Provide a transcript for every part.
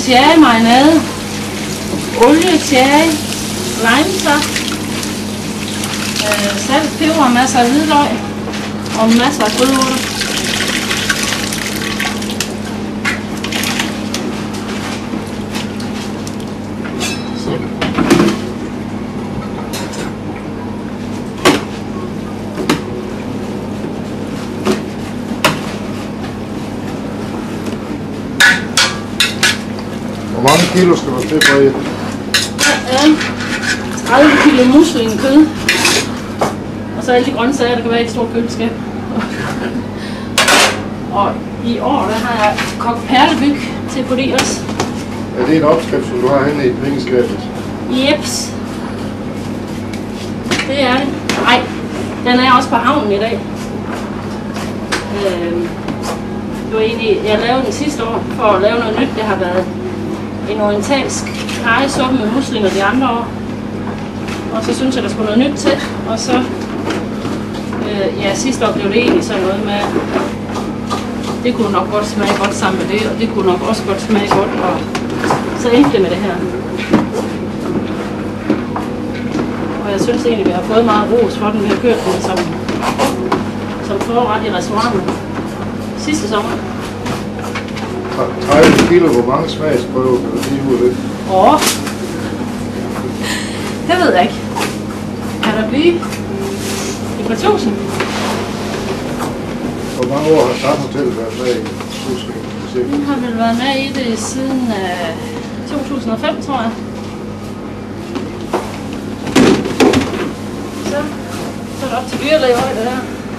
sherry-marinade, olie, sherry, limesaft, salt, peber, masser af hvidløg og masser af krydderurter. Hvor mange kilo skal du til for et? Ja, 30 kilo muslingekød. Og så alle de grøntsager, der kan være i et stort køleskab. Og i år, der har jeg kogt perlebyg til fordi også. Er det en opskrift, som du har henne i pengeskabet? Jeps. Det er det. Nej, den er også på havnen i dag. Det var egentlig, jeg lavede den sidste år for at lave noget nyt. Det har været en orientalsk karrysuppe med muslinger de andre år. Og så synes jeg, der skulle noget nyt til. Og så, ja, sidste år blev det egentlig sådan noget med, det kunne nok godt smage godt sammen med det, og det kunne nok også godt smage godt, og så endte det med det her. Og jeg synes egentlig, vi har fået meget ros for den. Vi har kørt den som forret i restauranten sidste sommer. 30 kilo, hvor mange smagsprøver kan du sige ud af det? Det ved jeg ikke. Kan der blive et par tusind? Hvor mange år har Strandhotellet været med i sushi? Den har vel været med i det siden 2005, tror jeg. Så er det op til dyrlæge højde der.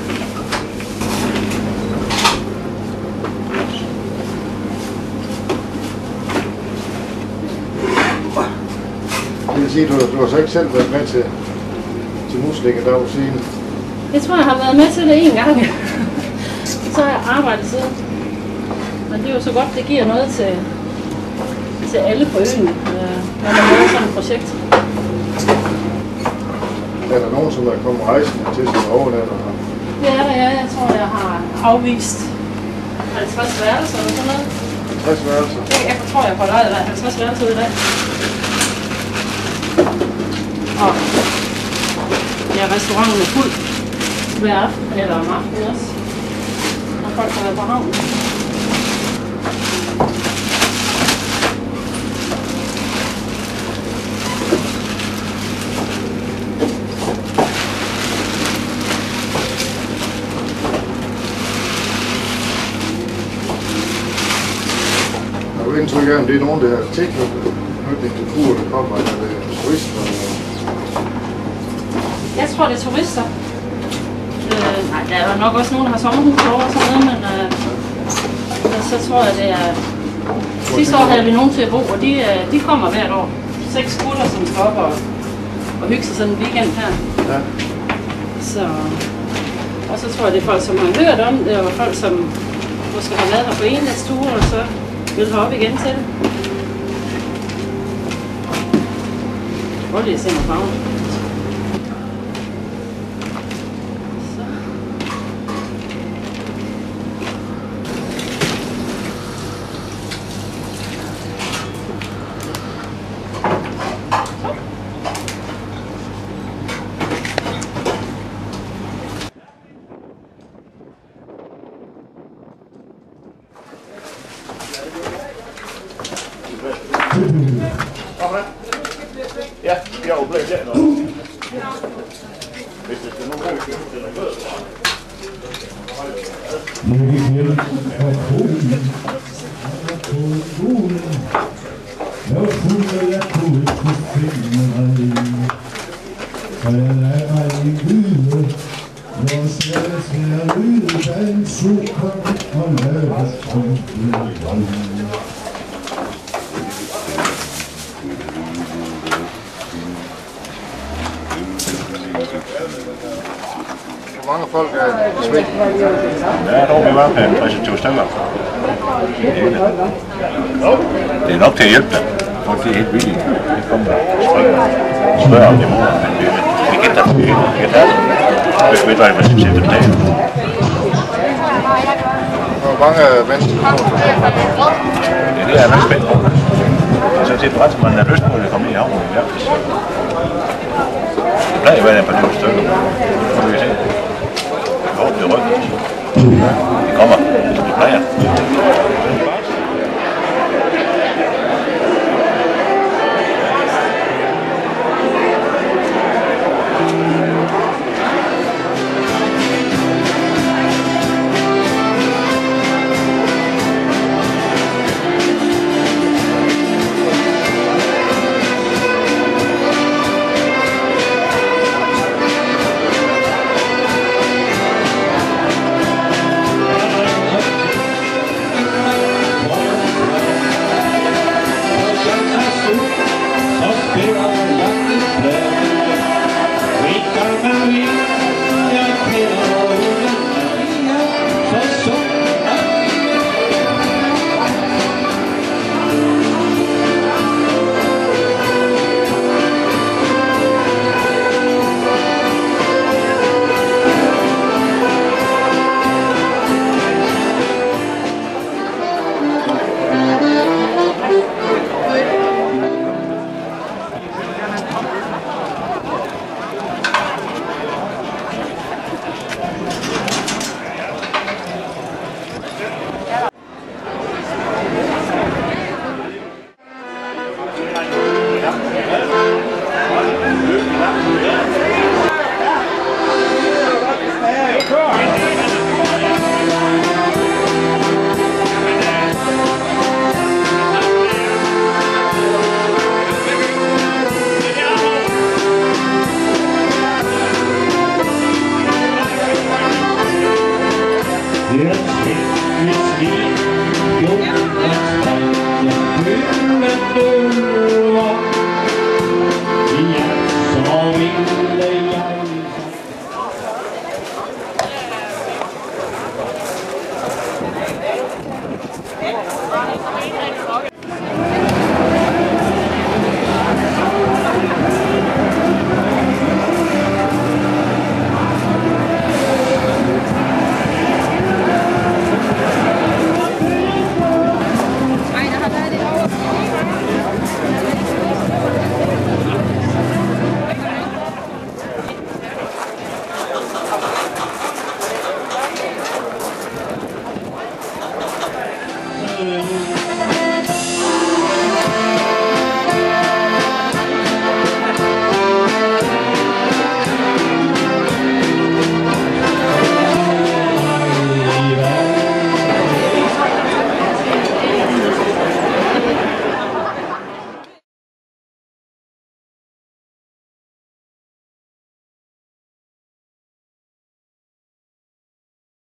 Det vil sige, du har så ikke selv været med til muslingedag siden? Jeg tror, jeg har været med til det en gang. Så har jeg arbejdet siden. Men det er jo så godt, det giver noget til alle på øen, når man laver sådan et projekt. Er der nogen, som er kommet rejsende til sin overnatter her? Det er der, ja. Jeg tror, jeg har afvist 50 værelser eller sådan noget. 50 værelser? Jeg tror, jeg får lejet 50 værelser ud i dag. Og ja, restauranten er fuld hver aften, eller om aftenen også, når folk har været på havnen. Har du indtryk af, om det er nogen, der har tilknytning til kur, der kommer, eller det er turister? Jeg tror, det er turister. Nej, der er nok også nogen, der har sommerhus over og sådan noget, men så tror jeg, det er... Sidste år havde vi nogen til at bo, og de kommer hvert år. 6 gutter, som skal op og hygge sig sådan en weekend her. Ja. Så... Og så tror jeg, det er folk, som har hørt om det, og folk, som måske har været her på en dags tur, og så vil have op igen til det. Prøv lige at se mig farven. Ja, jeg oplever det nå. Hvis det skal nu bruge det, eller gør det. Hvor mange folk er i Svend? Ja, der er vi var med 23 stykker. Det er nok til at hjælpe dem. Folk det er helt vildt. Det kommer og spørger om det må, men vi kan tage det. Hvis vi ikke hvad synes jeg for dagen. Hvor mange mennesker kommer der? Det er jeg spændt på. sådan set ret, man er lyst på, at det kommer i havnen i Jørgens. Det plejer jo at være et par stykker. Nu får vi se. Jeg håber, det rykker. Det kommer.